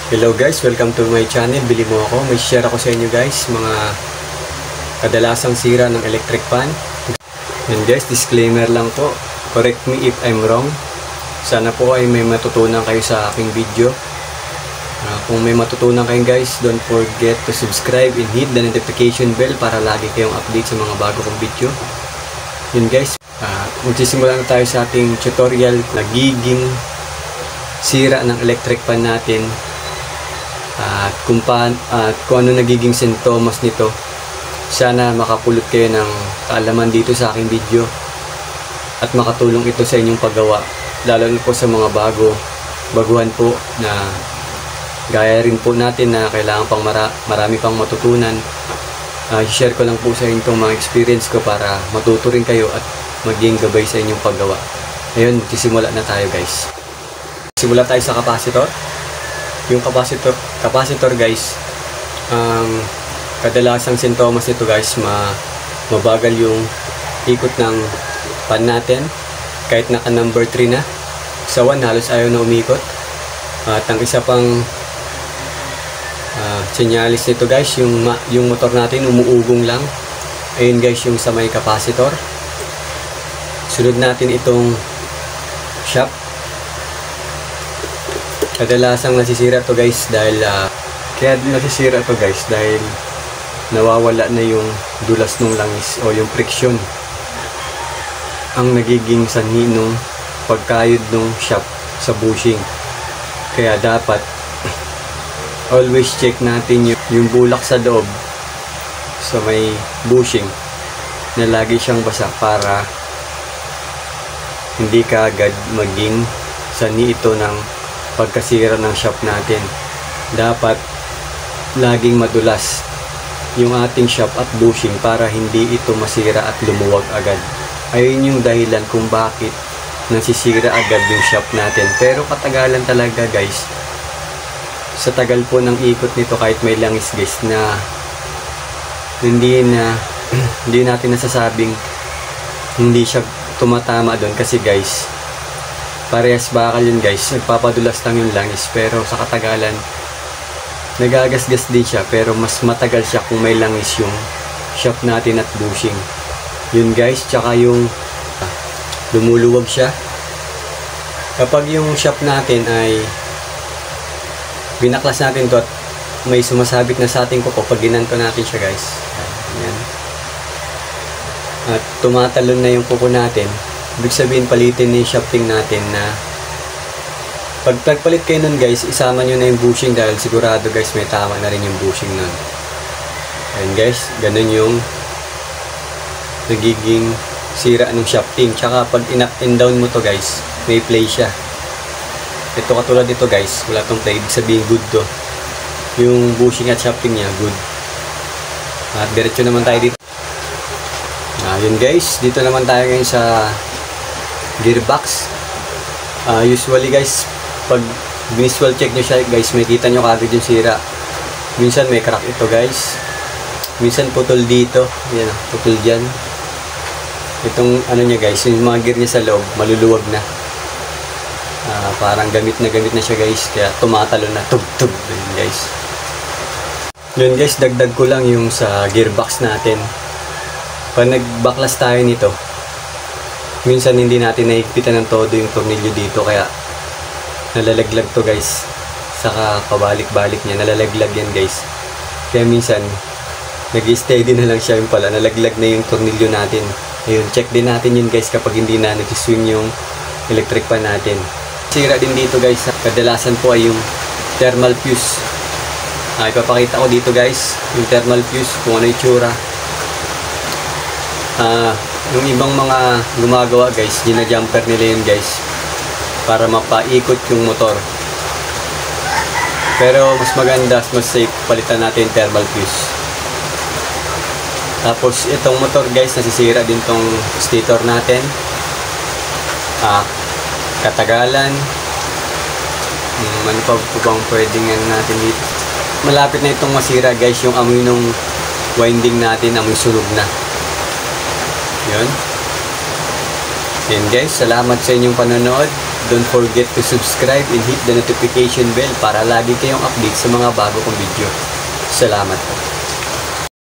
Hello guys, welcome to my channel. Bili mo ako. May share ako sa inyo guys mga kadalasang sira ng electric fan. And guys, disclaimer lang po. Correct me if I'm wrong. Sana po ay may matutunan kayo sa aking video. Kung may matutunan kayo guys, don't forget to subscribe and hit the notification bell para lagi kayong update sa mga bago kong video. Yun guys, magsisimula na tayo sa ating tutorial. Nagiging sira ng electric fan natin. At kung ano nagiging sintomas nito. Sana makapulot kayo ng kaalaman dito sa aking video at makatulong ito sa inyong paggawa, lalo na po sa mga baguhan po na gaya rin po natin na kailangan pang marami pang matutunan. I-share ko lang po sa inyo itong mga experience ko para matuto rin kayo at maging gabay sa inyong paggawa. Ngayon, magsisimula na tayo guys. Simula tayo sa capacitor. Yung capacitor guys, kadalasang sintomas nito guys, mabagal yung ikot ng fan natin. Kahit naka number 3 na, sa 1 halos ayaw na umikot. At ang isa pang senyalis nito guys, yung motor natin umuugong lang. Ayun guys, yung sa may capacitor. Sunod natin itong shock. Kadalasang nasisira to guys dahil nawawala na yung dulas ng langis o yung friction ang nagiging sanhi nung pagkayod ng shaft sa bushing. Kaya dapat always check natin yung bulak sa loob sa may bushing na lagi siyang basa para hindi ka agad maging sanhi ito ng pagkasira ng shaft natin. Dapat laging madulas yung ating shaft at bushing para hindi ito masira at lumuwag agad. Ayun yung dahilan kung bakit nasisira agad yung shaft natin. Pero katagalan talaga guys, sa tagal po ng ikot nito, kahit may langis guys, na hindi natin nasasabing hindi siya tumatama doon kasi guys, parehas bakal yun guys, nagpapadulas lang yung langis, pero sa katagalan nagagasgas din siya, pero mas matagal siya kung may langis yung shaft natin at bushing. Yun guys, tsaka yung lumuluwag siya kapag yung shaft natin ay binaklas natin to at may sumasabit na sa ating kuko. Pag ginanto natin siya guys, ayan, at tumatalon na yung kuko natin, ibig sabihin palitin na yung shafting natin. Na pag nagpalit kayo nun guys, isama nyo na yung bushing dahil sigurado guys may tama na rin yung bushing nun. Ayan guys, ganun yung nagiging sira ng shafting. Tsaka pag in-up and down mo to guys, may play siya. Ito katulad nito guys, wala tong play, ibig sabihin good to. Yung bushing at shafting niya good. At diretso naman tayo dito. Yun guys, dito naman tayo ngayon sa gearbox. Usually guys, pag visual check nyo siya guys, may kita nyo kagad yung sira. Minsan may crack ito guys, minsan putol dito, yan, putol dyan. Itong ano niya guys, yung mga gear niya sa loob maluluwag na, parang gamit na siya guys, kaya tumatalo na tug-tug guys. Yun guys, dagdag ko lang yung sa gearbox natin. Pag nagbaklas tayo nito, minsan hindi natin nahigpitan ng todo yung tornilyo dito, kaya nalalaglag to guys. Saka pabalik-balik niya, nalalaglag yan guys. Kaya minsan nag-steady na lang siya, yung pala nalaglag na yung tornilyo natin. Ayun, check din natin yun guys kapag hindi na nag-swing yung electric fan natin. Sira din dito guys, kadalasan po ay yung thermal fuse. Ipapakita ko dito guys yung thermal fuse, kung ano yung tsura. Yung ibang mga gumagawa guys, gina-jumper nila yun guys para mapaikot yung motor. Pero mas maganda, mas safe, palitan natin yung thermal fuse. Tapos itong motor guys, nasisira din tong stator natin. Katagalan, ano pa bang pwedeng natin dito? Malapit na itong masira guys, yung amoy nung winding natin, amoy sunog na. Yun. Yan guys, salamat sa inyong panonood. Don't forget to subscribe and hit the notification bell para lagi kayong update sa mga bago kong video. Salamat po.